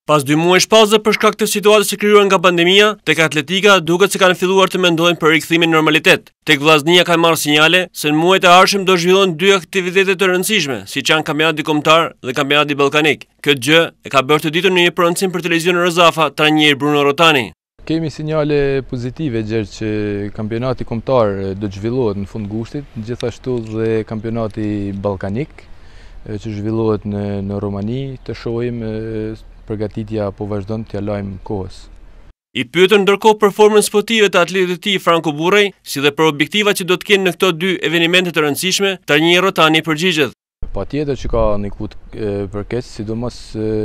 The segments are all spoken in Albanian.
Pas 2 muaj pauze për shkak të situatës së krijuar nga pandemia, tek atletika duket se kanë filluar të mendojnë për rikthimin në normalitet. Tek vllaznia kanë marrë sinjale se në muajt e ardhshëm do zhvillohen 2 aktivitete të rëndësishme, siç janë kampionati kombëtar dhe kampionati ballkanik. Këtë gjë e ka bërë të ditën në një proncim për televizion Rozafa trajneri Bruno Rotani. Kemi sinjale pozitive gjerë që kampionati kombëtar do të zhvillohet në fund gushtit, gjithashtu dhe kampionati ballkanik që zhvillohet në Romani, të shohim përgatitja po vazhdon t'ja lajmë kohës. I pyetën ndërkohë performancë sportive të atletit të tij Franco Burrej, si dhe për objektivat që do të kenë në këto 2 evenimente të rëndësishme, trajneri Rotani përgjigjet. Patjetër që ka një kut për keq, sidomos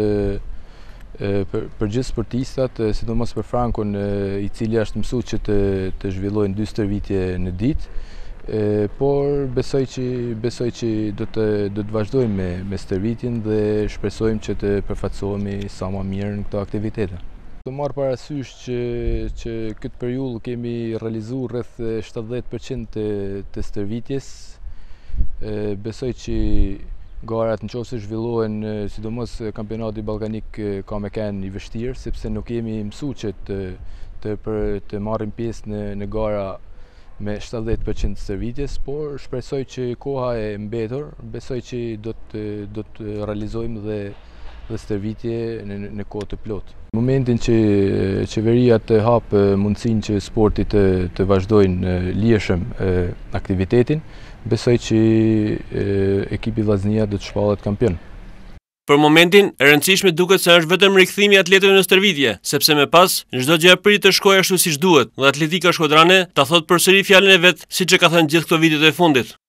për gjithë sportistat, sidomos për Frankon, i cili është mësuar që të zhvillojnë 2 stërvitje në ditë. Por besoj që do të vazhdojmë me stërvitjen dhe shpresojmë që të përfaqësohemi sa më mirë në këto aktivitete. Të marr parasysh që këtë periudhë kemi realizuar rreth 70% të stërvitjes. Besoj që garat nëse zhvillohen, sidomos kampionati ballkanik ka me qenë i vështirë, sepse nuk jemi mësuar që të marrim pjesë në gara me 70% stërvitjes, por shpresoj që koha e mbetur, besoj që do të realizojmë dhe stërvitje në kohë të plotë. Në momentin që qeveria të hapë mundësinë që sporti të vazhdojnë lirshëm aktivitetin, besoj që ekipi vllaznia do të shpallet kampion. Për momentin, e rëndësishme duket se është vetëm rikthimi i atletëve në stërvitje, sepse më pas çdo gjë pritet të shkojë ashtu siç duhet dhe Atletika Shkodrane ta thotë përsëri fjalën e vet, siç e ka thënë gjithë këto vitet e fundit.